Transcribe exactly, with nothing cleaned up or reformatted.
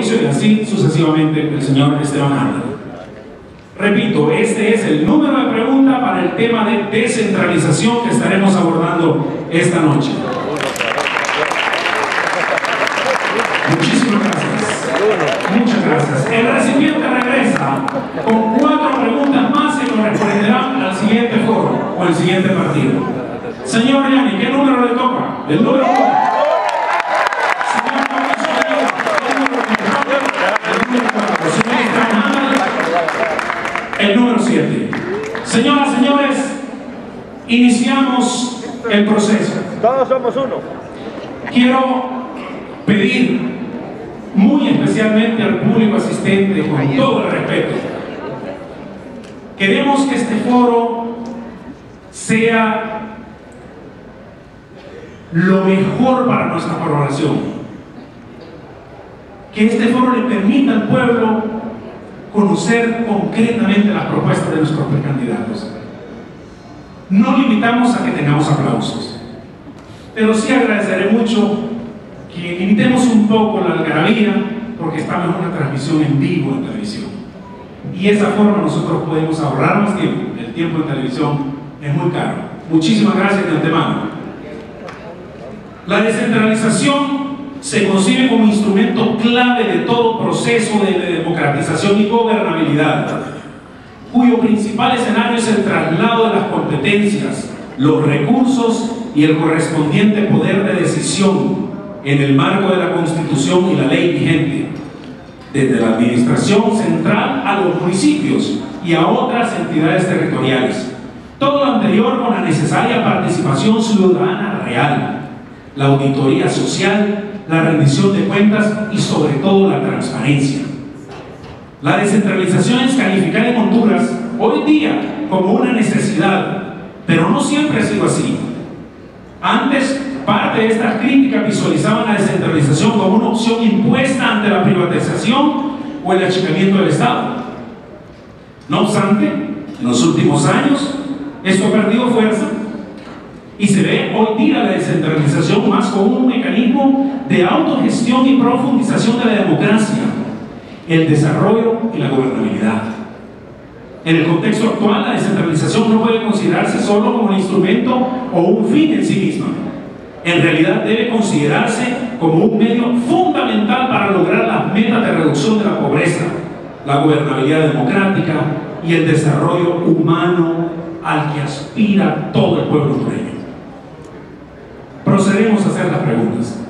Mauricio y así sucesivamente el señor Esteban Handel. Repito, este es el número de pregunta para el tema de descentralización que estaremos abordando esta noche. Muchísimas gracias. Muchas gracias. El recipiente regresa con cuatro preguntas más y lo responderán al siguiente foro o al siguiente partido. Señor Yani, ¿qué número le toca? El número cuatro. Señor Mauricio, el número cuatro. Señor Esteban, el número siete. Señoras y señores, iniciamos el proceso. Todos somos uno. Quiero pedir muy especialmente al público asistente, con todo el respeto, queremos que este foro sea lo mejor para nuestra población, que este foro le permita al pueblo conocer concretamente las propuestas de nuestros precandidatos. No limitamos a que tengamos aplausos, pero sí agradeceré mucho que limitemos un poco la algarabía, porque estamos en una transmisión en vivo en televisión, y de esa forma nosotros podemos ahorrar más tiempo. El tiempo en televisión es muy caro. Muchísimas gracias de antemano. La descentralización se concibe como instrumento clave de todo proceso de democratización y gobernabilidad, cuyo principal escenario es el traslado de las competencias, los recursos y el correspondiente poder de decisión en el marco de la Constitución y la ley vigente, desde la administración central a los municipios y a otras entidades territoriales. Todo lo anterior con la necesaria participación ciudadana real, la auditoría social, la rendición de cuentas y sobre todo la transparencia. La descentralización es calificada en Honduras hoy día como una necesidad, pero no siempre ha sido así. Antes, parte de estas críticas visualizaban la descentralización como una opción impuesta ante la privatización o el achicamiento del Estado. No obstante, en los últimos años, esto ha perdido fuerza y se ve hoy día la descentralización más como un mecanismo de autogestión y profundización de la democracia, el desarrollo y la gobernabilidad. En el contexto actual, la descentralización no puede considerarse solo como un instrumento o un fin en sí misma. En realidad debe considerarse como un medio fundamental para lograr las metas de reducción de la pobreza, la gobernabilidad democrática y el desarrollo humano al que aspira todo el pueblo hondureño. Procedemos a hacer las preguntas.